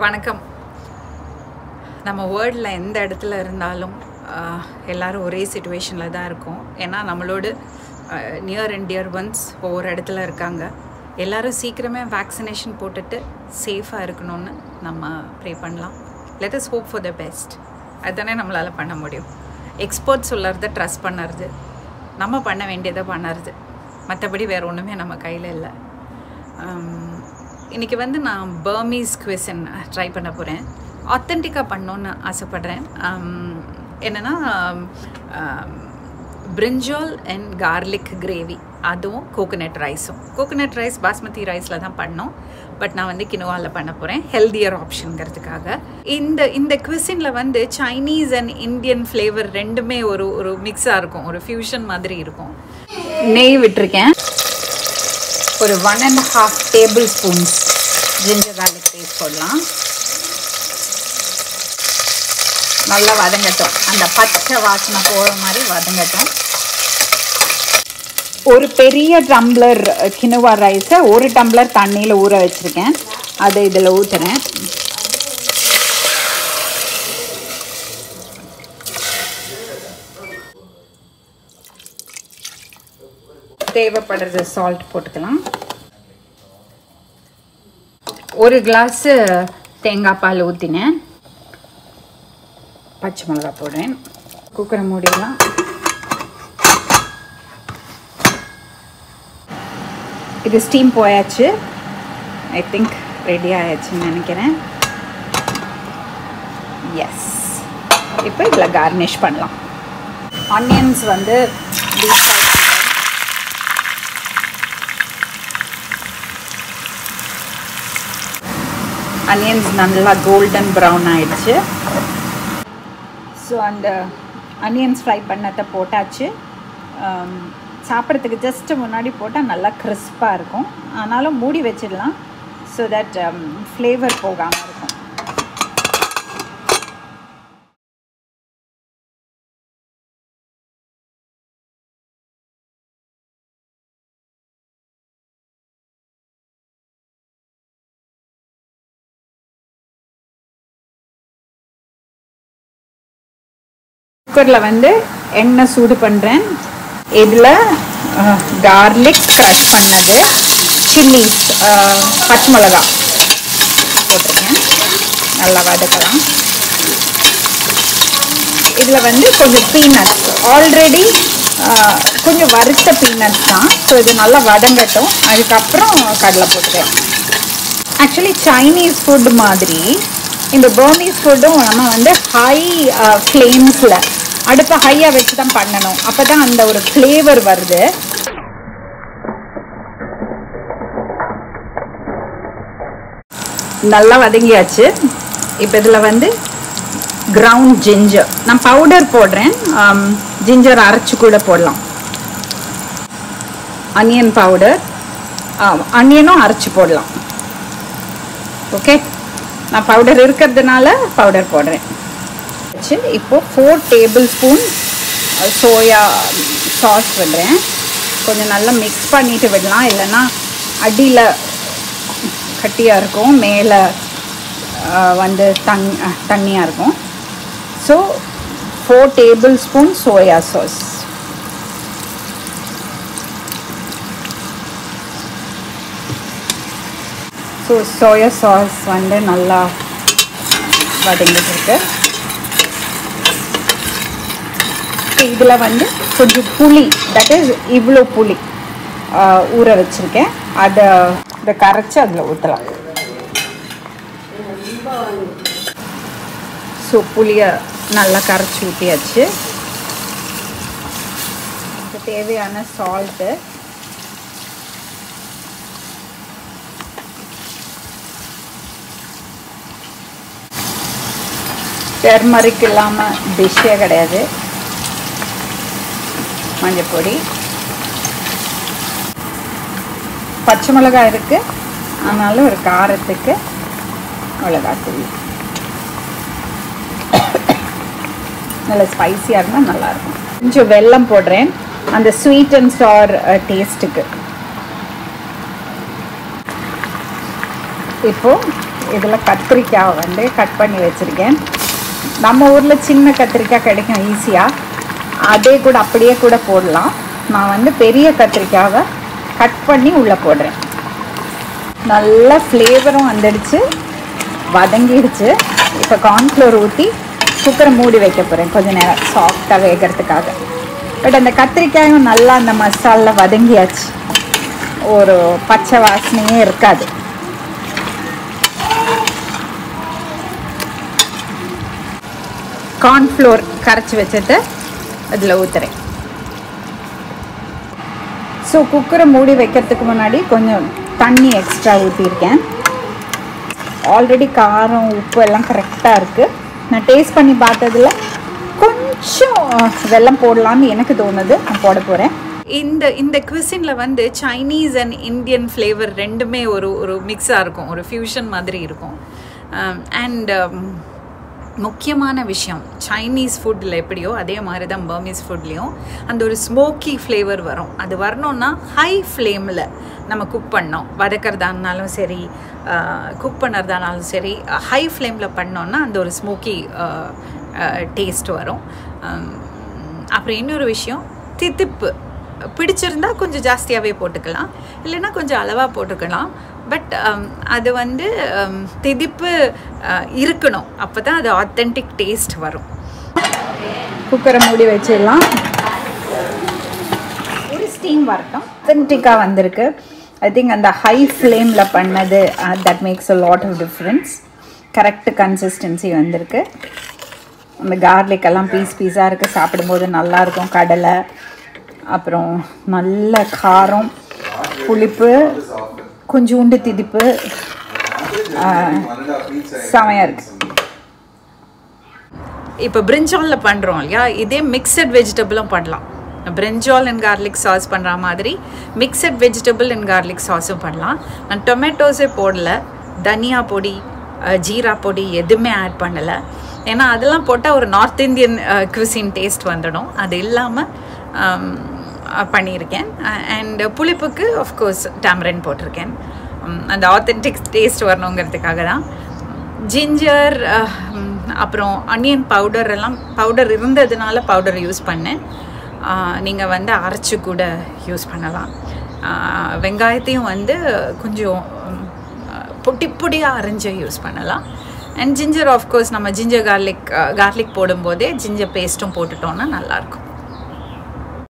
வணக்கம். நம்ம வேர்ல்டில் எந்த இடத்துல இருந்தாலும் எல்லோரும் ஒரே சிச்சுவேஷனில் தான் இருக்கோம். ஏன்னா நம்மளோட நியர் அண்ட் டியர் ஒன்ஸ் ஒவ்வொரு இடத்துல இருக்காங்க. எல்லோரும் சீக்கிரமே வேக்சினேஷன் போட்டுட்டு சேஃபாக இருக்கணும்னு நம்ம ப்ரே பண்ணலாம். Let us hope for the best. அதுதானே நம்மளால் பண்ண முடியும். எக்ஸ்பர்ட் சொல்லுறத ட்ரஸ்ட் பண்ணுறது, நம்ம பண்ண வேண்டியதை பண்ணுறது, மற்றபடி வேறு ஒன்றுமே நம்ம கையில் இல்லை. இன்றைக்கி நான் பர்மீஸ் குவிசன் ட்ரை பண்ண போகிறேன். ஆத்தென்டிக்காக பண்ணணுன்னு ஆசைப்பட்றேன். என்னென்னா பிரிஞ்சால் அண்ட் கார்லிக் கிரேவி, அதுவும் கோகோனட் ரைஸும். கோகோனட் ரைஸ் பாஸ்மதி ரைஸில் தான் பண்ணோம். பட் நான் கினோவாவில் பண்ண போகிறேன், ஹெல்தியர் ஆப்ஷனுங்கிறதுக்காக. இந்த குவிசினில் சைனீஸ் அண்ட் இந்தியன் ஃப்ளேவர் ரெண்டுமே ஒரு மிக்ஸாக இருக்கும், ஒரு ஃப்யூஷன் மாதிரி இருக்கும். நெய் விட்டுருக்கேன். ஒரு 1.5 tablespoons ginger garlic paste போடலாம். நல்லா வதங்கட்டும், அந்த பச்சை வாசனை போகிற மாதிரி வதங்கட்டும். ஒரு பெரிய டம்ளர் கினோவா ரைஸை 1 டம்ளர் தண்ணியில் ஊற வச்சுருக்கேன். அதை இதில் ஊற்றுறேன். தேவைப்படுறது சால்ட் போட்டுக்கலாம். 1 கிளாஸு தேங்காய் பால் ஊற்றினேன். பச்சை மிளகாய் போடுறேன். குக்கரை மூடிடலாம். இது ஸ்டீம் போயாச்சு. ஐ திங்க் ரெடி ஆயாச்சுன்னு நினைக்கிறேன். எஸ், இப்போ இதில் கார்னிஷ் பண்ணலாம். Onions deep fry. ஆனியன்ஸ் நல்லா கோல்டன் ப்ரௌன் ஆயிடுச்சு. ஸோ அந்த ஆனியன்ஸ் ஃப்ரை பண்ணதை போட்டாச்சு. சாப்பிட்றதுக்கு ஜஸ்ட்டு முன்னாடி போட்டால் நல்லா கிறிஸ்பாக இருக்கும். ஆனாலும் மூடி வச்சிடலாம், ஸோ தட் ஃப்ளேவர் போகாமல் இருக்கும். குக்கரில் எண்ணெய் சூடு பண்ணுறேன். இதில் கார்லிக் க்ரஷ் பண்ணது, சில்லிஸ், பச்சை மிளகா போட்டிருக்கேன். நல்லா வதக்கலாம். இதில் கொஞ்சம் பீனட்ஸ், ஆல்ரெடி கொஞ்சம் வறுத்த பீனட்ஸ் தான். ஸோ இது நல்லா வதங்கட்டும். அதுக்கப்புறம் கடலை போட்டுக்கிறேன். ஆக்சுவலி சைனீஸ் ஃபுட் மாதிரி இந்த பர்மீஸ் ஃபுட்டும் நம்ம ஹை ஃப்ளேம்ஸில், அடுப்பை ஹையாக வச்சு தான் பண்ணணும். அப்போ தான் அந்த ஒரு ஃப்ளேவர் வருது. நல்லா வதங்கியாச்சு. இப்போ இதில் கிரவுண்ட் ஜிஞ்சர், நான் பவுடர் போடுறேன். ஜிஞ்சர் அரைச்சி கூட போடலாம். அனியன் பவுடர், அனியனும் அரைச்சி போடலாம். ஓகே, நான் பவுடர் இருக்கிறதுனால பவுடர் போடுறேன். இப்போது 4 டேபிள் ஸ்பூன் சோயா சாஸ் விடுறேன். கொஞ்சம் நல்லா மிக்ஸ் பண்ணிட்டு விடலாம், இல்லைன்னா அடியில் கட்டியாக இருக்கும், மேலே தண்ணியாக இருக்கும். So 4 tablespoon soya sauce. So soya sauce நல்லா வதங்கிட்டு இருக்கு. இதில் கொஞ்சம் புளி, தட் இஸ் இவ்வளோ புளி ஊற வச்சுருக்கேன். அதை கரைச்சி அதில் ஊற்றலாம். ஸோ புளியை நல்லா கரைச்சி ஊற்றியாச்சு. தேவையான சால்ட்டு, டர்மரிக் இல்லாமல் டிஷ்ஷே கிடையாது. மஞ்சப்பொடி, பச்சை மிளகாய் இருக்குது, ஆனாலும் ஒரு காரத்துக்கு மிளகாத்தூள். நல்லா ஸ்பைஸியாக இருந்தால் நல்லாயிருக்கும். கொஞ்சம் வெல்லம் போடுறேன், அந்த ஸ்வீட் அண்ட் சார் டேஸ்ட்டுக்கு. இப்போது இதில் கத்திரிக்காய் வந்து கட் பண்ணி வச்சுருக்கேன். நம்ம ஊரில் சின்ன கத்திரிக்காய் கிடைக்கும் ஈஸியாக, அதே கூட அப்படியே கூட போடலாம். நான் வந்து பெரிய கத்திரிக்காவை கட் பண்ணி உள்ளே போடுறேன். நல்லா ஃப்ளேவரும் வந்துடுச்சு, வதங்கிடுச்சு. இப்போ கார்ன்ஃப்ளோர் ஊற்றி குக்கரை மூடி வைக்க போகிறேன் கொஞ்சம் நேரம் சாஃப்டாக வேகிறதுக்காக. பட் அந்த கத்திரிக்காயும் நல்லா அந்த மசாலில் வதங்கியாச்சு, ஒரு பச்சை வாசனையே இருக்காது. கார்ன்ஃப்ளோர் கரைச்சி வச்சதை அதில் ஊற்றுறேன். ஸோ குக்கரை மூடி வைக்கிறதுக்கு முன்னாடி கொஞ்சம் தண்ணி எக்ஸ்ட்ரா ஊற்றிருக்கேன். ஆல்ரெடி காரம் உப்பு எல்லாம் கரெக்டாக இருக்குது. நான் டேஸ்ட் பண்ணி பார்த்ததில் கொஞ்சம் வெல்லம் போடலான்னு எனக்கு தோணுது, நான் போட போகிறேன். இந்த குவிசினில் வந்து சைனீஸ் அண்ட் இந்தியன் ஃப்ளேவர் ரெண்டுமே ஒரு மிக்ஸாக இருக்கும், ஒரு ஃப்யூஷன் மாதிரி இருக்கும். அண்ட் முக்கியமான விஷயம், சைனீஸ் ஃபுட்டில் எப்படியோ அதே மாதிரி தான் பர்மீஸ் ஃபுட்லேயும் அந்த ஒரு ஸ்மோக்கி ஃப்ளேவர் வரும். அது வரணுன்னா ஹை ஃப்ளேமில் நம்ம குக் பண்ணோம். வதக்கிறதா இருந்தாலும் சரி, குக் பண்ணுறதானாலும் சரி, ஹை ஃப்ளேமில் பண்ணோன்னா அந்த ஒரு ஸ்மோக்கி டேஸ்ட் வரும். அப்புறம் இன்னொரு விஷயம், தித்திப்பு பிடிச்சிருந்தா கொஞ்சம் ஜாஸ்தியாகவே போட்டுக்கலாம், இல்லைன்னா கொஞ்சம் அளவாக போட்டுக்கலாம். பட் அது வந்து திதிப்பு இருக்கணும், அப்போ தான் அது ஆத்தென்டிக் டேஸ்ட் வரும். குக்கரை மூடி வச்சிடலாம், ஒரு ஸ்டீம் வரட்டும். ஆத்தென்டிக்காக வந்திருக்கு. ஐ திங்க் அந்த ஹை ஃப்ளேமில் பண்ணது that makes a lot of difference. Correct consistency வந்திருக்கு. அந்த கார்லிக் எல்லாம் பீஸாக இருக்குது, சாப்பிடும்போது நல்லாயிருக்கும். கடலை, அப்புறம் நல்ல காரம், புளிப்பு, கொஞ்சோண்டு திதிப்பு, செமையாக இருக்குது. இப்போ பிரிஞ்சாலில் பண்ணுறோம் இல்லையா, இதே மிக்சட் வெஜிடபிளும் பண்ணலாம். பிரிஞ்சால் அண்ட் கார்லிக் சாஸ் பண்ணுற மாதிரி மிக்சட் வெஜிடபிள் அண்ட் கார்லிக் சாஸும் பண்ணலாம். நான் டொமேட்டோஸே போடலை, தனியா பொடி, ஜீரா பொடி எதுவுமே ஆட் பண்ணலை. ஏன்னா அதெல்லாம் போட்டால் ஒரு நார்த் இந்தியன் குவிசின் டேஸ்ட் வந்துடும். அது இல்லாமல் பண்ணியிருக்கேன். அண்ட் புளிப்புக்கு ஆஃப்கோர்ஸ் டேமரின் போட்டிருக்கேன், அந்த ஆத்தென்டிக் டேஸ்ட் வரணுங்கிறதுக்காக தான். ஜிஞ்சர் அப்புறம் அனியன் பவுடர் எல்லாம் பவுடர் இருந்ததுனால பவுடர் யூஸ் பண்ணேன். நீங்கள் வந்து அரைச்சி கூட யூஸ் பண்ணலாம். வெங்காயத்தையும் வந்து கொஞ்சம் பொட்டி பொடியாக அரைஞ்சி யூஸ் பண்ணலாம். அண்ட் ஜிஞ்சர் ஆஃப்கோர்ஸ் நம்ம ஜிஞ்சர் கார்லிக் போடும்போதே ஜிஞ்சர் பேஸ்ட்டும் போட்டுட்டோன்னா நல்லாயிருக்கும்.